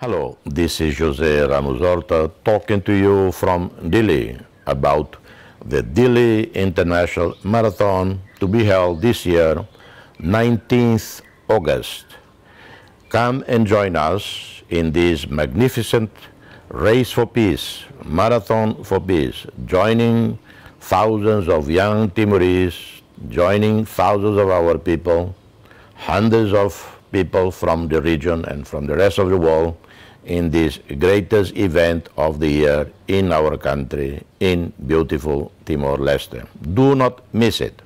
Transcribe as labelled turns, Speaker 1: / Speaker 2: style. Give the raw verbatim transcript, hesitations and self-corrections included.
Speaker 1: Hello, this is Jose Ramos Horta talking to you from Delhi about the Delhi International Marathon to be held this year, nineteenth August. Come and join us in this magnificent race for peace, marathon for peace, joining thousands of young Timorese, joining thousands of our people, hundreds of people from the region and from the rest of the world in this greatest event of the year in our country, in beautiful Timor-Leste. Do not miss it.